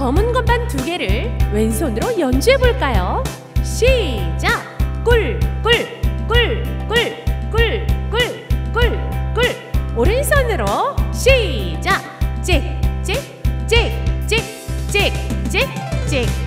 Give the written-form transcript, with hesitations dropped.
검은 건반 2개를 왼손으로 연주해 볼까요? 시작! 꿀, 꿀, 꿀, 꿀, 꿀, 꿀, 꿀, 꿀. 오른손으로 시작! 찍, 찍, 찍, 찍, 찍, 찍, 찍.